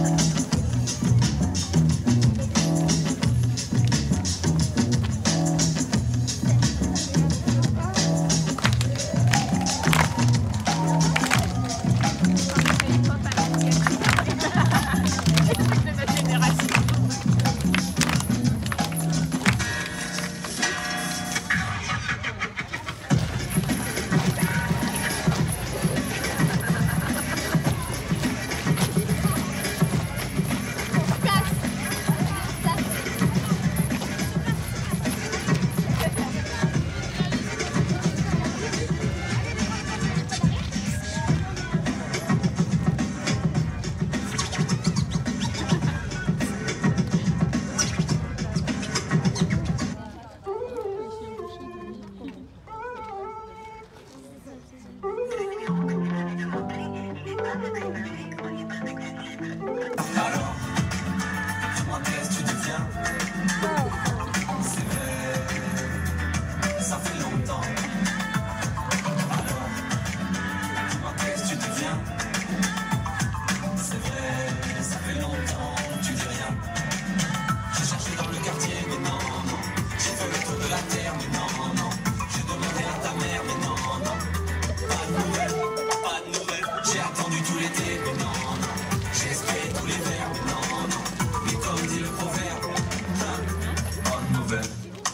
Alors, dis-moi qu'est-ce que tu deviens? C'est vrai, ça fait longtemps. Alors, dis-moi qu'est-ce que tu deviens? C'est vrai, ça fait longtemps, tu dis rien. J'ai cherché dans le quartier, mais non, non. J'ai fait le tour de la terre, mais non, non. J'ai demandé à ta mère, mais non, non. Pas de nouvelles, pas de nouvelles. J'ai attendu tout l'été, mais non, non. J'ai espéré tous les vers, mais non, non. Mais comme dit le proverbe, pas de nouvelles.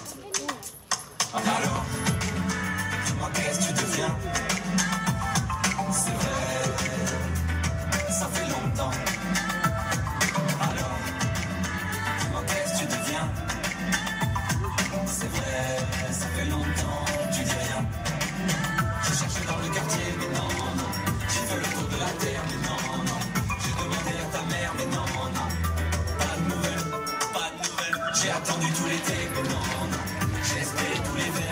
Alors, dis-moi qu'est-ce que tu deviens? C'est vrai, ça fait longtemps. Alors, dis-moi qu'est-ce que tu deviens? C'est vrai, ça fait longtemps, tu dis rien. J'ai cherché dans le quartier, mais non, non. J'ai fait le tour de la terre, mais non, non. J'ai demandé à ta mère, mais non, non. Pas de nouvelles, pas de nouvelles. J'ai attendu tout l'été, mais non, non. J'ai espéré tous les vers.